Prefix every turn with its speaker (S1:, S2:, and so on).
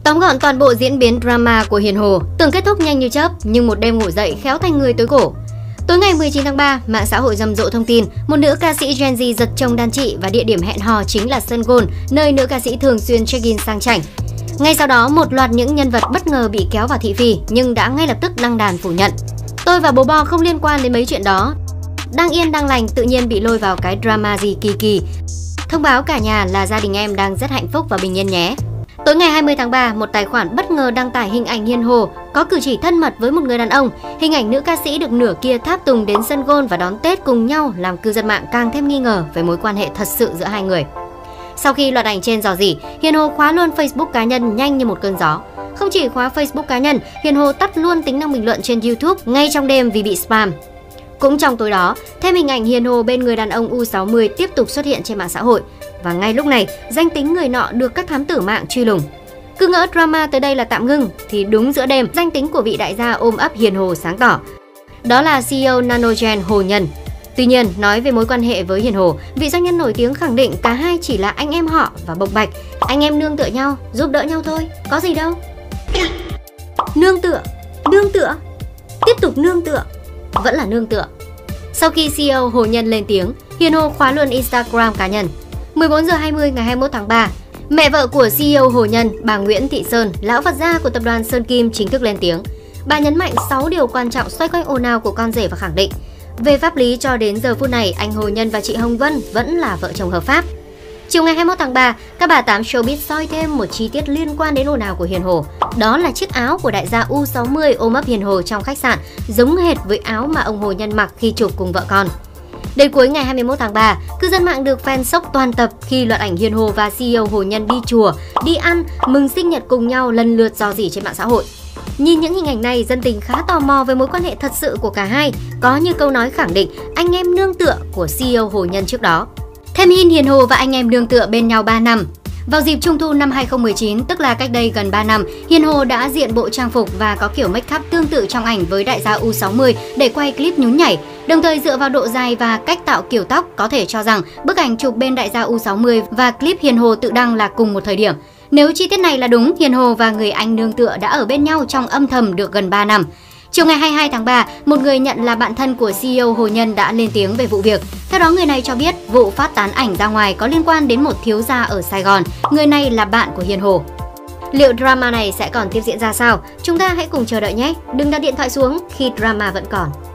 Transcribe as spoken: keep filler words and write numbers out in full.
S1: Tóm gọn toàn bộ diễn biến drama của Hiền Hồ, tưởng kết thúc nhanh như chớp nhưng một đêm ngủ dậy khéo thành người tối cổ. Tối ngày mười chín tháng ba, mạng xã hội rầm rộ thông tin một nữ ca sĩ Gen Z giật chồng đàn chị và địa điểm hẹn hò chính là sân golf, nơi nữ ca sĩ thường xuyên check-in sang chảnh. Ngay sau đó, một loạt những nhân vật bất ngờ bị kéo vào thị phi nhưng đã ngay lập tức đăng đàn phủ nhận. Tôi và bố Bo không liên quan đến mấy chuyện đó. Đang yên đang lành tự nhiên bị lôi vào cái drama gì kỳ kỳ. Thông báo cả nhà là gia đình em đang rất hạnh phúc và bình yên nhé. Tối ngày hai mươi tháng ba, một tài khoản bất ngờ đăng tải hình ảnh Hiền Hồ có cử chỉ thân mật với một người đàn ông. Hình ảnh nữ ca sĩ được nửa kia tháp tùng đến sân golf và đón Tết cùng nhau làm cư dân mạng càng thêm nghi ngờ về mối quan hệ thật sự giữa hai người. Sau khi loạt ảnh trên rò rỉ, Hiền Hồ khóa luôn Facebook cá nhân nhanh như một cơn gió. Không chỉ khóa Facebook cá nhân, Hiền Hồ tắt luôn tính năng bình luận trên YouTube ngay trong đêm vì bị spam. Cũng trong tối đó, thêm hình ảnh Hiền Hồ bên người đàn ông U sáu mươi tiếp tục xuất hiện trên mạng xã hội. Và ngay lúc này, danh tính người nọ được các thám tử mạng truy lùng. Cứ ngỡ drama tới đây là tạm ngưng, thì đúng giữa đêm, danh tính của vị đại gia ôm ấp Hiền Hồ sáng tỏ. Đó là xê e ô Nanogen Hồ Nhân. Tuy nhiên, nói về mối quan hệ với Hiền Hồ, vị doanh nhân nổi tiếng khẳng định cả hai chỉ là anh em họ và bộc bạch. Anh em nương tựa nhau, giúp đỡ nhau thôi, có gì đâu. Nương tựa, nương tựa, tiếp tục nương tựa, vẫn là nương tựa. Sau khi xê e ô Hồ Nhân lên tiếng, Hiền Hồ khóa luôn Instagram cá nhân. mười bốn giờ hai mươi ngày hai mươi mốt tháng ba, mẹ vợ của xê e ô Hồ Nhân, bà Nguyễn Thị Sơn, lão Phật gia của tập đoàn Sơn Kim chính thức lên tiếng. Bà nhấn mạnh sáu điều quan trọng xoay quanh ồn ào của con rể và khẳng định về pháp lý cho đến giờ phút này, anh Hồ Nhân và chị Hồng Vân vẫn là vợ chồng hợp pháp. Chiều ngày hai mươi mốt tháng ba, các bà tám showbiz soi thêm một chi tiết liên quan đến ồn ào của Hiền Hồ. Đó là chiếc áo của đại gia U sáu mươi ôm ấp Hiền Hồ trong khách sạn, giống hệt với áo mà ông Hồ Nhân mặc khi chụp cùng vợ con. Đến cuối ngày hai mươi mốt tháng ba, cư dân mạng được fan sốc toàn tập khi loạt ảnh Hiền Hồ và xê e ô Hồ Nhân đi chùa, đi ăn, mừng sinh nhật cùng nhau lần lượt rò rỉ trên mạng xã hội. Nhìn những hình ảnh này, dân tình khá tò mò về mối quan hệ thật sự của cả hai, có như câu nói khẳng định anh em nương tựa của xê e ô Hồ Nhân trước đó. Thêm hin Hiền Hồ và anh em nương tựa bên nhau ba năm. Vào dịp Trung thu năm hai không một chín, tức là cách đây gần ba năm, Hiền Hồ đã diện bộ trang phục và có kiểu make up tương tự trong ảnh với đại gia U sáu mươi để quay clip nhún nhảy. Đồng thời dựa vào độ dài và cách tạo kiểu tóc, có thể cho rằng bức ảnh chụp bên đại gia U sáu mươi và clip Hiền Hồ tự đăng là cùng một thời điểm. Nếu chi tiết này là đúng, Hiền Hồ và người anh nương tựa đã ở bên nhau trong âm thầm được gần ba năm. Chiều ngày hai mươi hai tháng ba, một người nhận là bạn thân của xê e ô Hồ Nhân đã lên tiếng về vụ việc. Theo đó, người này cho biết vụ phát tán ảnh ra ngoài có liên quan đến một thiếu gia ở Sài Gòn. Người này là bạn của Hiền Hồ. Liệu drama này sẽ còn tiếp diễn ra sao? Chúng ta hãy cùng chờ đợi nhé. Đừng đặt điện thoại xuống khi drama vẫn còn.